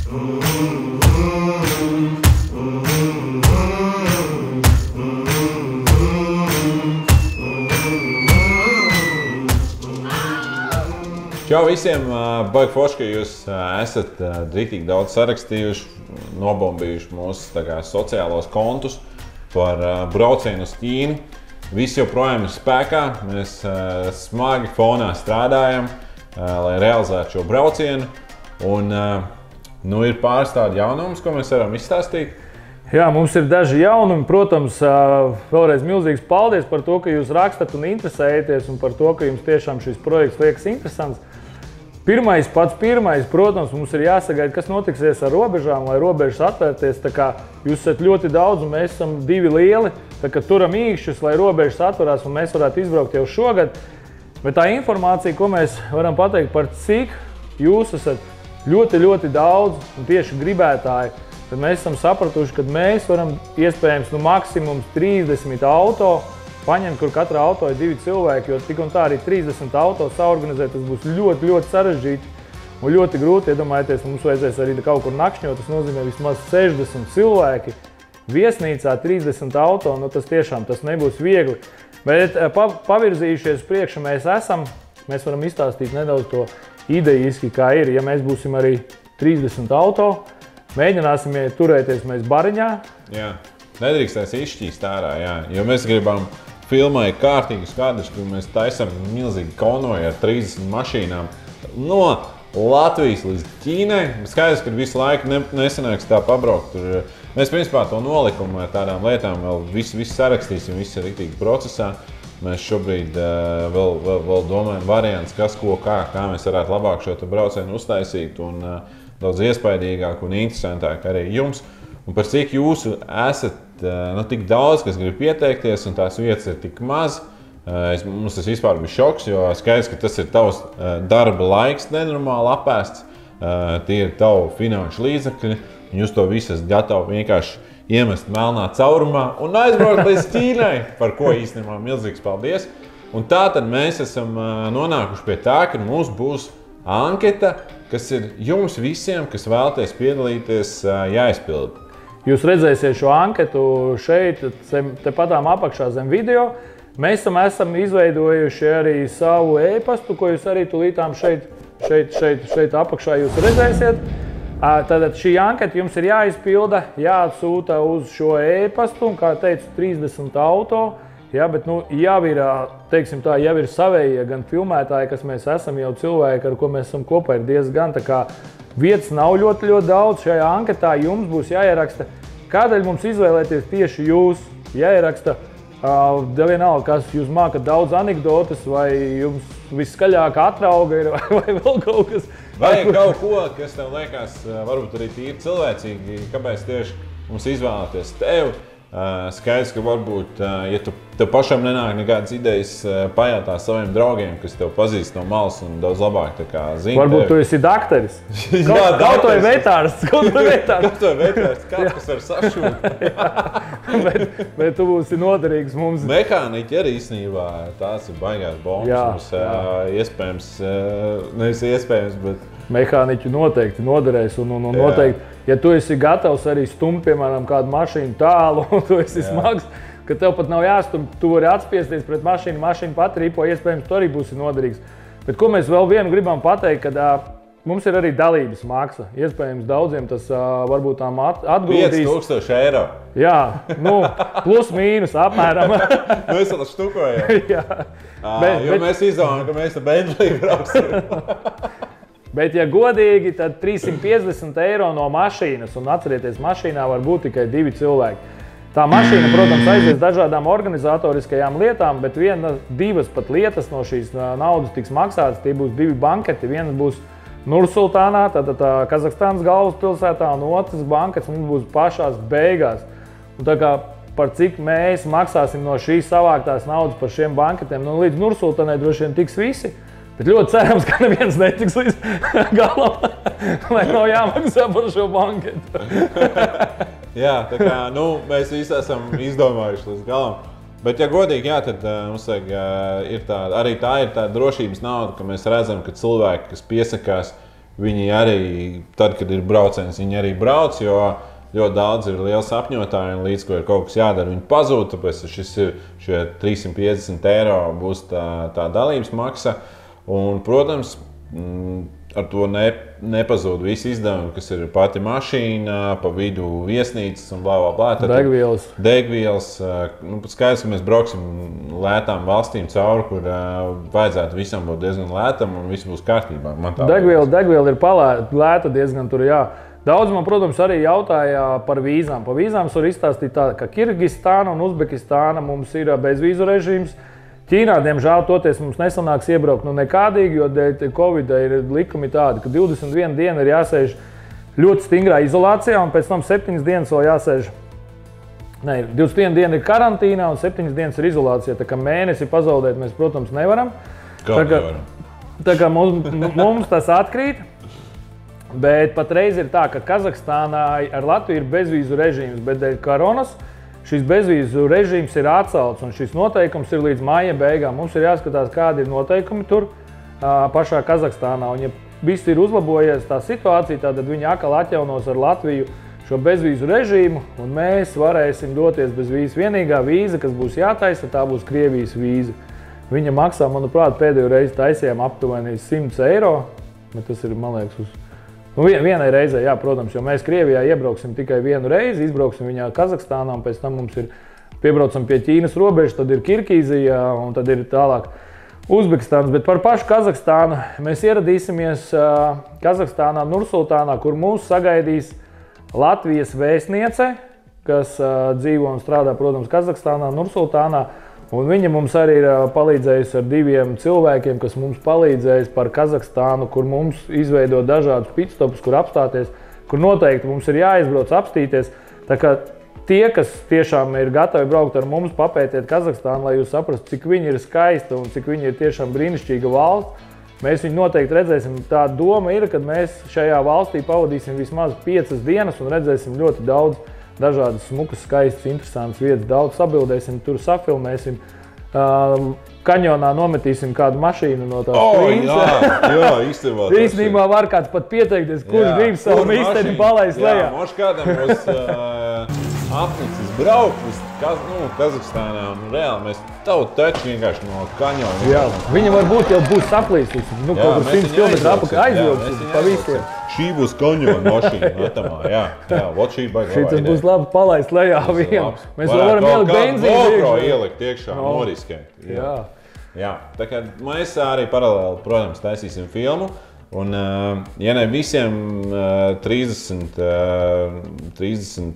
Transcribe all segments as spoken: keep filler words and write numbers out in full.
Čau visiem! Baigi forši, ka jūs esat riktīgi daudz sarakstījuši, nobombījuši mūsu sociālos kontus par braucienu uz Ķīnu. Viss joprojām ir spēkā, mēs smagi fonā strādājam, lai realizētu šo braucienu. Un nu, ir pāris tādi jaunums, ko mēs varam izstāstīt. Jā, mums ir daži jaunumi. Protams, vēlreiz milzīgs paldies par to, ka jūs rakstat un interesējaties un par to, ka jums tiešām šis projekts liekas interesants. Pirmais, pats pirmais, protams, mums ir jāsagaida, kas notiksies ar robežām, lai robežas atvērties. Tā kā jūs esat ļoti daudz un mēs esam divi lieli, tā kā turam īkšķus, lai robežas atverās un mēs varētu izbraukt jau šogad. Bet tā informācija, ko mēs varam pateikt par cik jūs esat ļoti, ļoti daudz un tieši gribētāji, tad mēs esam sapratuši, ka mēs varam iespējams nu maksimums trīsdesmit auto paņemt, kur katrā auto ir divi cilvēki, jo tik un tā arī trīsdesmit auto saorganizēt, tas būs ļoti, ļoti sarežģīti un ļoti grūti. Iedomājieties, mums vajadzēs arī kaut kur nakšņot, tas nozīmē vismaz sešdesmit cilvēki viesnīcā, trīsdesmit auto, nu tas tiešām tas nebūs viegli. Bet pa, pavirzījušies priekšu mēs esam, mēs varam izstāstīt nedaudz to idejiski, kā ir, ja mēs būsim arī trīsdesmit auto, mēģināsim turēties mēs bariņā. Jā, nedrīkstēs izšķīst ārā, jā, jo mēs gribam filmai kārtīgus kadrus, kur mēs taisam milzīgi konvoju ar trīsdesmit mašīnām no Latvijas līdz Ķīnai. Skaidrs, ka visu laiku ne, nesanāks tā pabraukt. Tur, mēs principā to nolikumu ar tādām lietām vēl visu, visu sarakstīsim, viss ir riktīgi procesā. Mēs šobrīd uh, vēl, vēl, vēl domājam variants, kas, ko, kā, kā mēs varētu labāk šo braucienu uztaisīt un uh, daudz iespaidīgāk un interesantāk arī jums. Un par cik jūs esat nu, tik daudz, kas grib pieteikties, un tās vietas ir tik maz, es, mums tas vispār bija šoks, jo skaidrs, ka tas ir tavs darba laiks nenormāli apēsts, tie ir tavu finanšu līdzekļi, un jūs to visu esat gatavi vienkārši iemest melnā caurumā un aizbraukt līdz Ķīnai, par ko īstenībā milzīgs paldies. Un tā tad mēs esam nonākuši pie tā, ka mums būs anketa, kas ir jums visiem, kas vēlaties piedalīties, jāizpilda. Jūs redzēsiet šo anketu šeit, tepatām apakšā zem video. Mēs esam, esam izveidojuši arī savu e-pastu, ko jūs arī tulītām šeit, šeit, šeit, šeit apakšā jūs redzēsiet. Tātad šī anketa jums ir jāizpilda, jāatsūta uz šo e-pastu, un, kā teicu, trīsdesmit auto. Jā, bet nu, jau ir, teiksim tā, jau ir savējie gan filmētāji, kas mēs esam, jau cilvēki, ar ko mēs esam kopā, ir diezgan. Tā kā vietas nav ļoti, ļoti daudz. Šajā anketā jums būs jāieraksta, kādēļ mums izvēlēties tieši jūs. Jāieraksta, uh, vienalga, kas jūs mākat daudz anekdotas, vai jums viskaļākā atrauga ir, vai, vai vēl kaut kas. Vai kaut ko, kas tev liekas, varbūt arī tīri cilvēcīgi, kāpēc tieši mums izvēlēties tevi. Uh, skaidrs, ka varbūt, uh, ja tu, tev pašam nenāk nekādas idejas, uh, pajautā saviem draugiem, kas tev pazīst no malas un daudz labāk tā kā zina. Varbūt tevi. Tu esi dakteris. Jā, kaut, kaut vai vetārsts. Kaut vai vetārsts. Kaut vai vetārsts, kaut kas var sašūt. bet, bet tu būsi noderīgs mums. Mehāniķi arī īstenībā tās ir baigās bombas. Jā, mums, uh, iespējams, uh, nevis iespējams, bet... Mehāniķi noteikti noderēs un, un, un noteikti, ja tu esi gatavs arī stumt, piemēram, kādu mašīnu tālu, un tu esi Jā. smags, ka tev pat nav jāstumt, tu vari atspiesties pret mašīnu, mašīnu pat rīpo, iespējams, tu arī būsi noderīgs. Bet ko mēs vēl vienu gribam pateikt, kad uh, mums ir arī dalības maksa. Iespējams, daudziem tas uh, varbūt tām at, atgrūdīs. pieci tūkstoši eiro. Jā, nu, plus mīnus apmēram. Mēs vēl štukojam. Jā. À, bet, jo bet... mēs izdomājam, ka mēs ar Bentley brauksim. Bet, ja godīgi, tad trīssimt piecdesmit eiro no mašīnas, un atcerieties, mašīnā var būt tikai divi cilvēki. Tā mašīna, protams, aizies dažādām organizatoriskajām lietām, bet viena, divas pat lietas no šīs naudas tiks maksātas. Tie būs divi banketi. Viena būs Nursultānā, tātad tā Kazahstānas galvaspilsētā, un otrs bankets mums būs pašās beigās. Un tā kā par cik mēs maksāsim no šīs savāktās naudas par šiem banketiem, nu, līdz Nursultānai droši vien tiks visi. Bet ļoti cerams, ka neviens netiks līdz galam, lai nav jāmaksā par šo banketu. Jā, tā kā nu, mēs visi esam izdomājuši līdz galam. Bet, ja godīgi, jā, tad mums vajag, ir tā, arī tā ir tā drošības nauda, ka mēs redzam, ka cilvēki, kas piesakās, viņi arī, tad, kad ir brauciens, viņi arī brauc, jo ļoti daudz ir liels apņotāji un līdz, ko ir kaut kas jādara, viņi pazūd, tāpēc šis ir šie trīs simt piecdesmit eiro būs tā, tā dalības maksa. Un, protams, ar to ne, nepazūd visi izdevumi, kas ir pati mašīna, pa vidu viesnīcas un blā, blā, blā. Degvielas. Degvielas. Nu, skaidrs, ka mēs brauksim lētām valstīm cauri, kur uh, vajadzētu visam būt diezgan lētam un viss būs kārtībā. Degviela, degviela ir palēta diezgan tur, jā. Daudz man, protams, arī jautāja par vīzām. Par vīzām var izstāstīt tā, ka Kirgistāna un Uzbekistāna mums ir bezvīzu režīms. Ķīnā, diemžēl, toties mums nesanāks iebraukt nu nekādīgi, jo dēļ Covid ir likumi tādi, ka divdesmit viena diena ir jāsēž ļoti stingrā izolācijā un pēc tam septiņas dienas vēl jāsēž. Ne, divdesmit viena diena ir karantīnā un septiņas dienas ir izolācijā, tā kā mēnesi pazaudēt mēs, protams, nevaram. Kā tā, kā, nevaram? Tā kā mums, mums tas atkrīt, bet patreiz ir tā, ka Kazahstānā ar Latviju ir bezvīzu režīms, bet dēļ koronas šis bezvīzu režīms ir atcelts un šis noteikums ir līdz māja beigām. Mums ir jāskatās, kādi ir noteikumi tur pašā Kazahstānā. Un, ja viss ir uzlabojies tā situācija, tad viņi atkal atjaunos ar Latviju šo bezvīzu režīmu un mēs varēsim doties bez vīzes. Vienīgā vīza, kas būs jātaisa, tā būs Krievijas vīza. Viņa maksā, manuprāt, pēdējo reizi taisījām aptuveni simt eiro, bet tas ir, man liekas, uz Nu, vienai reizē, jā, protams, jo mēs Krievijā iebrauksim tikai vienu reizi, izbrauksim viņā Kazahstānā, un pēc tam mums ir piebraucam pie Ķīnas robežas, tad ir Kirgīzija, un tad ir tālāk Uzbekistāns. Bet par pašu Kazahstānu mēs ieradīsimies Kazahstānā, Nursultānā, kur mūs sagaidīs Latvijas vēstniece, kas dzīvo un strādā, protams, Kazahstānā, Nursultānā. Un viņa mums arī ir palīdzējusi ar diviem cilvēkiem, kas mums palīdzēs par Kazahstānu, kur mums izveido dažādus pitstopus, kur apstāties, kur noteikti mums ir jāizbrauc apstīties. Tā kā tie, kas tiešām ir gatavi braukt ar mums, papētiet Kazahstānu, lai jūs saprastu, cik viņa ir skaista un cik viņa ir tiešām brīnišķīga valsts, mēs viņu noteikti redzēsim. Tā doma ir, ka mēs šajā valstī pavadīsim vismaz piecas dienas un redzēsim ļoti daudz dažādas smukas, skaistas, interesantas vietas, daudz sabildēsim, tur safilmēsim. Uh, kaņonā nometīsim kādu mašīnu no tās oh, krīnas. Jā, jā, īstenībā. Īstenībā var kāds pat pieteikties, kurš grib savu misteri palaist lejā. Jā, moš kādam būs uh, apnicis braukt uz Kaz, nu, Kazahstānā un reāli mēs tavu taču vienkārši no kaņona. Jā, viņa varbūt jau būs saplīstīsi, nu, jā, kaut kur simt kilometru apakaļ aizvilksim pa visiem. Šī būs kaņona mašīna, metamā, jā, jā, vot šī baigā Šī tas būs labi palaist lejā vienu. Mēs vēl varam ielikt benzīnu iekšā. ielikt iekšā, no. noriskēt. Jā. Jā. Jā, tā kā mēs arī paralēli, protams, taisīsim filmu. Un, ja ne visiem trīsdesmit, trīsdesmit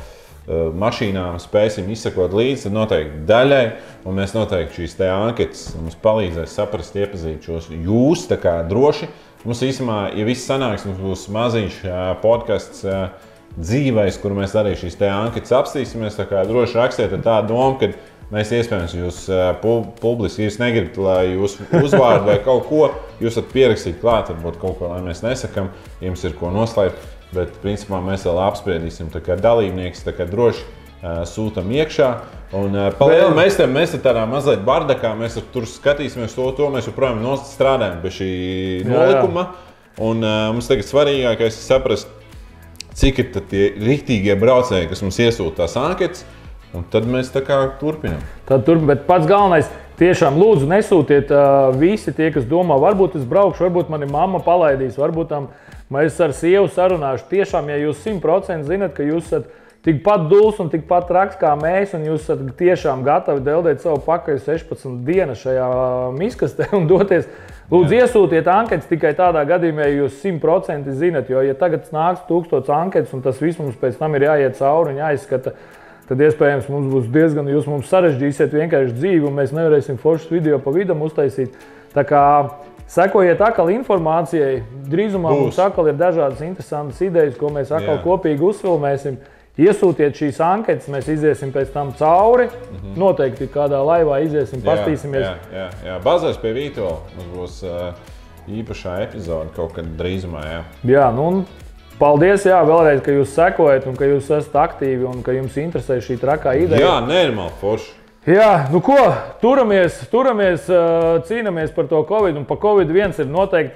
mašīnām spēsim izsekot līdzi, tad noteikti daļai, un mēs noteikti šīs te anketas mums palīdzēs saprast, iepazīt šos jūs tā kā droši. Mums īstenībā, ja viss sanāks, mums būs maziņš podcasts dzīvēs, kur mēs arī šīs te anketas apstīsimies, tā kā droši rakstiet ar tādu domu, ka mēs iespējams jūs publiski jūs negribat, lai jūs uzvārdu vai kaut ko, jūs varat pierakstīt klāt, varbūt kaut ko, lai mēs nesakam, jums ir ko noslēpt, bet principā mēs vēl apspriedīsim, tā kā dalībnieks, tā kā droši uh, sūtam iekšā. Un uh, palielu mēs te, mēs te tādā mazliet bardakā, mēs tur skatīsimies to, to mēs joprojām strādājam pie šī nolikuma. Un uh, mums tagad svarīgākais ir saprast, cik ir tie riktīgie braucēji, kas mums iesūta tās anketas. Un tad mēs tā kā turpinām. Tad turpinām, bet pats galvenais, tiešām lūdzu nesūtiet uh, visi tie, kas domā, varbūt es braukšu, varbūt mani mamma palaidīs, varbūt tam mēs ar sievu sarunāšu. Tiešām, ja jūs simt procenti zinat, ka jūs esat tikpat duls un tikpat traks kā mēs, un jūs esat tiešām gatavi deldēt savu pakaļ sešpadsmit dienas šajā miskastē un doties, lūdzu Jā. iesūtiet anketas tikai tādā gadījumā, ja jūs simt procenti zinat, jo ja tagad nāks tūkstots anketas un tas viss mums pēc tam ir jāiet cauri un jāizskata, tad iespējams mums būs diezgan, jūs mums sarežģīsiet vienkārši dzīvi un mēs nevarēsim foršas video pa vidam uztaisīt. Tā kā sekojiet atkal informācijai, drīzumā būs. Mums atkal ir dažādas interesantas idejas, ko mēs atkal Jā. kopīgi uzfilmēsim. Iesūtiet šīs anketas, mēs iziesim pēc tam cauri, mm-hmm. noteikti kādā laivā iziesim, pastīsimies. Jā, jā, jā. Bazēs pie Vītola mums būs uh, īpašā epizode kaut kad drīzumā. Jā, jā nu un paldies, jā, vēlreiz, ka jūs sekojat un ka jūs esat aktīvi un ka jums interesē šī trakā ideja. Jā, nenormāli forši. Jā, nu ko, turamies, turamies, cīnamies par to Covid un pa Covid viens ir noteikti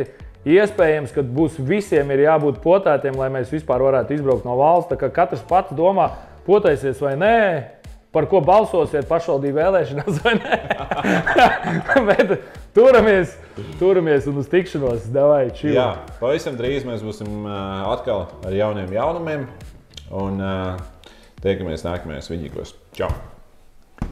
Iespējams, ka būs visiem ir jābūt potētiem, lai mēs vispār varētu izbraukt no valsts. Tā kā katrs pats domā, potēsies vai nē, par ko balsosiet pašvaldību vēlēšanās vai nē. Bet turamies, turamies un uz tikšanos. Davai, čili. Jā, pavisam drīz mēs būsim uh, atkal ar jauniem jaunumiem un uh, tiekamies nākamajos vidīgos. Čau!